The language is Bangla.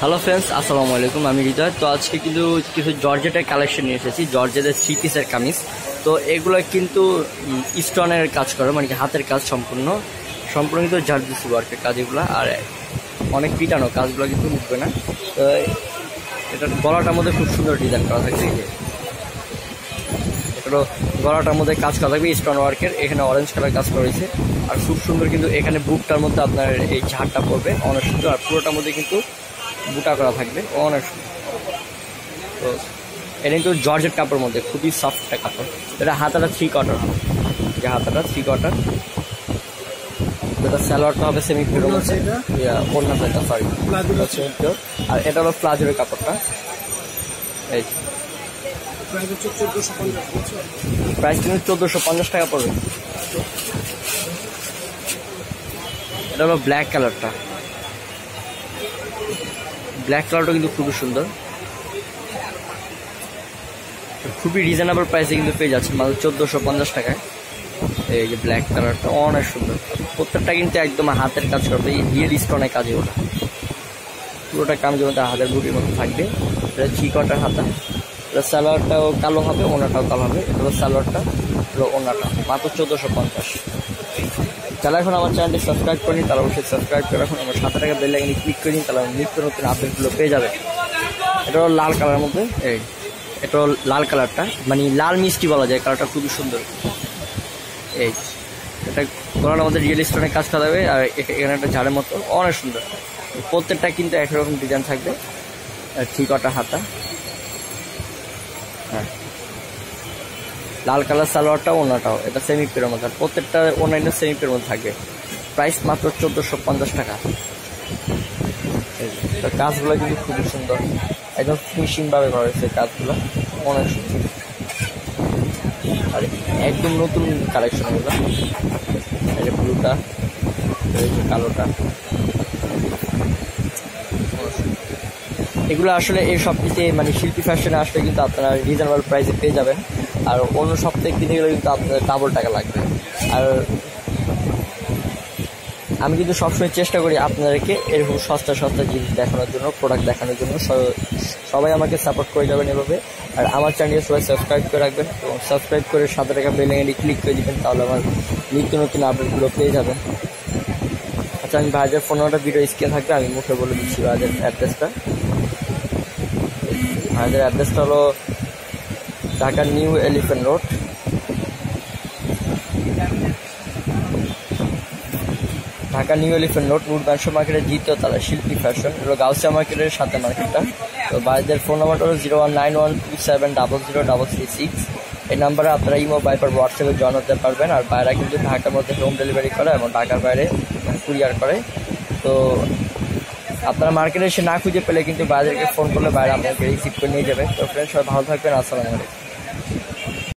হ্যালো ফ্রেন্ডস, আসসালামু আলাইকুম। আমি হৃদয়। তো আজকে কিন্তু কিছু জর্জেটের কালেকশন নিয়ে এসেছি, জর্জেটের 3 পিসের কামিজ। তো এগুলো কিন্তু স্টোনের কাজ করে, মানে কি হাতের কাজ সম্পূর্ণ কিন্তু জারদুসি ওয়ার্কের কাজ এগুলো। আর অনেক পিটানো কাজগুলো কিন্তু উঠবে না। তো এটার গলাটার মধ্যে খুব সুন্দর ডিজাইন করা থাকবে। এই যে এটারও গলাটার মধ্যে কাজ করা থাকবে স্টোন ওয়ার্কের। এখানে অরেঞ্জ কালার কাজ করা হয়েছে আর খুব সুন্দর। কিন্তু এখানে বুকটার মধ্যে আপনার এই ঝাড়টা পড়বে অনেক সুন্দর। আর পুরোটার মধ্যে কিন্তু বুটা করা থাকবে অনেক সুন্দর। তো এটা কিন্তু জর্জেট কাপড়ের মধ্যে খুবই সফট একটা কাপড়। এটা হাতাটা 3 কোয়ার্টার হবে, যে হাতাটা 3 কোয়ার্টার। এটা সালোয়ারটা হবে সেমি পিওর মধ্যে, ওড়না সাইডটা সরি সেমি পিওর। আর এটা হলো প্লাজোর কাপড়টা। এই প্রাইস কিন্তু 1450 টাকা পড়বে। এটা হলো ব্ল্যাক কালারটা। ব্ল্যাক কালারটা কিন্তু খুবই সুন্দর, খুবই রিজনেবল প্রাইসে কিন্তু পেয়ে যাচ্ছে মাত্র 1450 টাকায়। এই যে ব্ল্যাক কালারটা অনেক সুন্দর। প্রত্যেকটা কিন্তু একদম হাতের কাজ করবে, রিয়েল স্টোনের কাজে ওটা। পুরোটা কাম জমিতে হাতের বুটির মতো থাকবে। এটা 3 কোয়ার্টার হাতা। এটা সালোয়ারটাও কালো হবে, ওনাটাও কালো হবে। এটা হলো সালোয়ারটা, এটা ওনাটা। মাত্র 1450। যারা এখন আমার চ্যানেলটি সাবস্ক্রাইব করেনি তারা অবশ্যই সাবস্ক্রাইব করে রাখুন। আমার 7 টাকা বেল আইকনে ক্লিক করে দিন, তাহলে নিত্য নতুন আপডেটগুলো পেয়ে যাবে। এটা হলো লাল কালারের মধ্যে। এই এটা হলো লাল কালারটা, মানে লাল মিষ্টি বলা যায়, কালারটা খুবই সুন্দর। এই এটা গলার মধ্যে রিয়েল স্টোনের কাজ করা যাবে। আর এখানে একটা ঝাড়ের মতো অনেক সুন্দর। প্রত্যেকটা কিন্তু একরকম ডিজাইন থাকবে। 3 কোয়ার্টার হাতা। হ্যাঁ, লাল কালার সালোয়ারটা, ওনাটাও এটা সেমি পিওর মধ্যে। আর প্রত্যেকটা অনলাইনে সেমি পিওর মধ্যে থাকবে। প্রাইস মাত্র 1450 টাকা। কাজগুলো কিন্তু খুবই সুন্দর, একদম ফিনিশিং ভাবে করা হয়েছে কাজগুলো, অনেক সুন্দর। আর একদম নতুন কালেকশন এগুলো। এই যে ব্লুটা, এই যে কালোটা, এগুলো আসলে এই সবকিছু মানে শিল্পী ফ্যাশনে আসলে কিন্তু আপনারা রিজনেবল প্রাইসে পেয়ে যাবেন। আর অন্য সপ্তাহে কিনে গেলে কিন্তু আপনাদের ডাবল টাকা লাগবে। আর আমি কিন্তু সবসময় চেষ্টা করি আপনাদেরকে এরকম সস্তা জিনিস দেখানোর জন্য, প্রোডাক্ট দেখানোর জন্য। সবাই আমাকে সাপোর্ট করে যাবেন এভাবে। আর আমার চ্যানেলে সবাই সাবস্ক্রাইব করে রাখবেন এবং সাবস্ক্রাইব করে 7 টাকা বেল আইকনে ক্লিক করে দিবেন, তাহলে আমার নিত্য নতুন আপডেটগুলো পেয়ে যাবেন। আচ্ছা, আমি ভাইদের ফোন নাম্বারটা ভিডিও স্ক্রিনে থাকবে, আমি মুখে বলে দিচ্ছি ভাইদের অ্যাড্রেসটা। ভাইদের অ্যাড্রেসটা হলো Dhaka new elephant road, Dhaka new elephant road, Noor ব্যবসা মার্কেটের 2য় তলায় শিল্পী ফ্যাশন। এগুলো গাউসিয়া মার্কেটের সাথে মার্কেটটা। তো ভাইদের ফোন নাম্বারটা হলো 019127003336। এই নাম্বারে আপনারা ইমো, ভাইবার, হোয়াটসঅ্যাপে জয়েন হতে পারবেন। আর বাইরে কিন্তু ঢাকার মধ্যে হোম ডেলিভারি করে এবং ঢাকার বাইরে কুরিয়ার করে। তো আপনারা মার্কেটে এসে না খুঁজে পেলে কিন্তু বাইরেকে ফোন করলে বাইরে আপনাকে রিসিভ করে নিয়ে যাবে। তো ফ্রেন্ডস, সবাই ভালো থাকবেন। আসসালামু আলাইকুম।